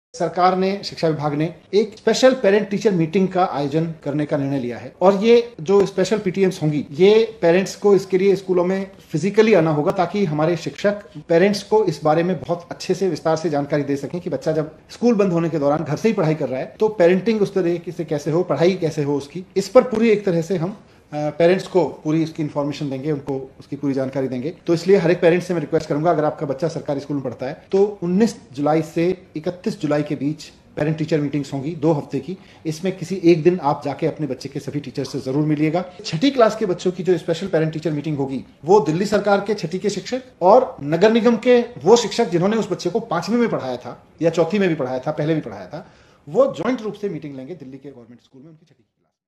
सरकार ने, शिक्षा विभाग ने एक स्पेशल पेरेंट टीचर मीटिंग का आयोजन करने का निर्णय लिया है और ये जो स्पेशल पीटीएम्स होंगी, ये पेरेंट्स को इसके लिए स्कूलों में फिजिकली आना होगा ताकि हमारे शिक्षक पेरेंट्स को इस बारे में बहुत अच्छे से विस्तार से जानकारी दे सकें कि बच्चा जब स्कूल बंद होने के दौरान घर से ही पढ़ाई कर रहा है तो पेरेंटिंग उस तरीके से कैसे हो, पढ़ाई कैसे हो उसकी, इस पर पूरी एक तरह से हम पेरेंट्स को पूरी इसकी इन्फॉर्मेशन देंगे, उनको उसकी पूरी जानकारी देंगे। तो इसलिए हर एक पेरेंट्स से मैं रिक्वेस्ट करूंगा, अगर आपका बच्चा सरकारी स्कूल में पढ़ता है तो 19 जुलाई से 31 जुलाई के बीच पेरेंट टीचर मीटिंग्स होंगी 2 हफ्ते की। इसमें किसी एक दिन आप जाके अपने बच्चे के सभी टीचर से जरूर मिलिएगा। छठी क्लास के बच्चों की जो स्पेशल पेरेंट टीचर मीटिंग होगी वो दिल्ली सरकार के छठी के शिक्षक और नगर निगम के वो शिक्षक जिन्होंने उस बच्चे को 5वीं में पढ़ाया था या चौथी में भी पढ़ाया था, पहले भी पढ़ाया था, वो ज्वाइंट रूप से मीटिंग लेंगे दिल्ली के गवर्नमेंट स्कूल में उनकी छठी।